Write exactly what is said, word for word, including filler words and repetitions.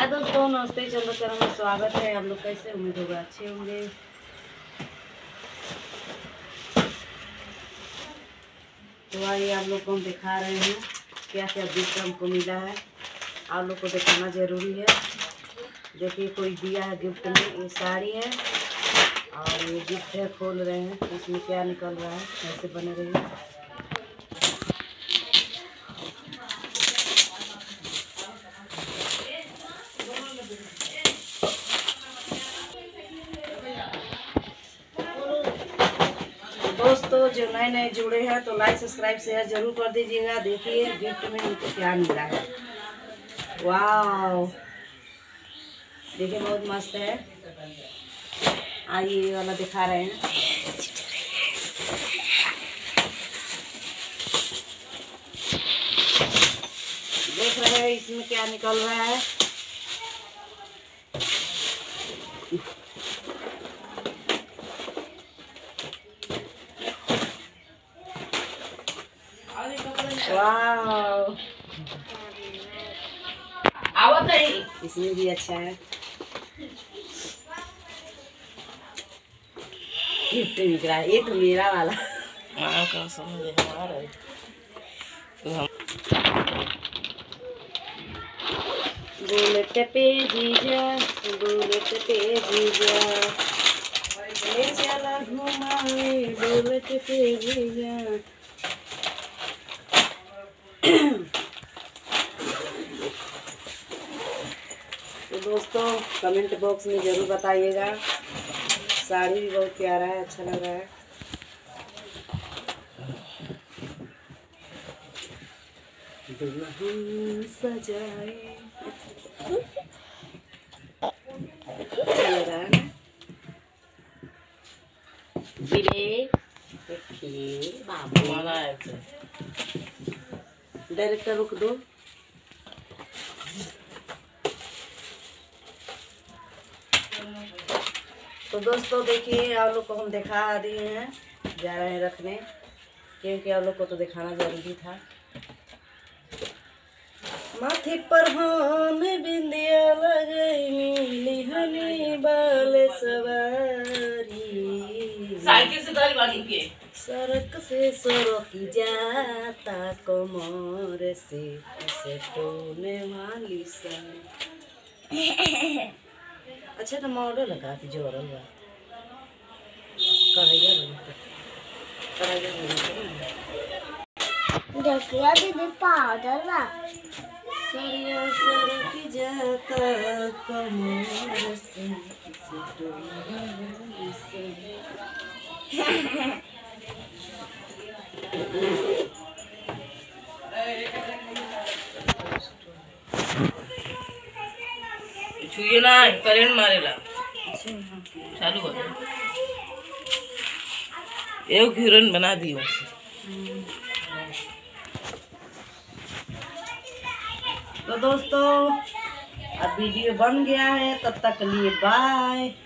हाय दोस्तों, नमस्ते। चंद्रकरण में स्वागत है। आप लोग कैसे? उम्मीद होगा अच्छे होंगे। तो आइए आप लोग को हम दिखा रहे हैं क्या क्या गिफ्ट हमको मिला है। आप लोग को दिखाना ज़रूरी है। देखिए, कोई दिया है गिफ्ट में। ये साड़ी है और ये गिफ्ट है। खोल रहे हैं, इसमें क्या निकल रहा है। ऐसे बने रहिए। दोस्तों, जो नए नए जुड़े हैं तो लाइक सब्सक्राइब शेयर जरूर कर दीजिएगा। देखिए गिफ्ट में हमको क्या मिला है। वाह, देखिए बहुत मस्त है। आइए ये वाला दिखा रहे हैं। देख रहे हैं इसमें क्या निकल रहा है। वाह, आवत है। इसमें भी अच्छा है। गिफ्ट बिक रहा है। ये तो मेरा वाला। हाँ, का समझ हमारा बुलेट पे जीजा, बुलेट पे जीजा, ले चला घुमावे बुलेट पे जीजा। तो दोस्तों, कमेंट बॉक्स में ज़रूर बताइएगा। साड़ी भी बहुत प्यारा है, अच्छा लग रहा है। दुल्हन सजाए, अच्छा लग रहा है ना। बिले देखिए बाबू वाला है। डायरेक्टर रुक दो। तो दोस्तों देखिए, आप लोग को हम दिखा दिए हैं। जा रहे हैं रखने, क्योंकि आप लोग को तो दिखाना जरूरी था। माथे पर हान बिंदिया लगई, नीली हनी बाल सवारी, साइकिल से गाड़ी वाली के सड़क से सड़क जाता कमर से उसे टोने वाली सा। अच्छा तो मॉडल लगा कि जोरल बा कढ़ैया बनता कढ़ैया बनता देखिए दीदी पाउडर बा सरिया सरक जाता कमर से उसे टोने वाली सा। छुए ना, करंट मारेला। चालू कर। एक हीरोइन बना दियो। तो दोस्तों, अब वीडियो बन गया है। तब तक के लिए बाय।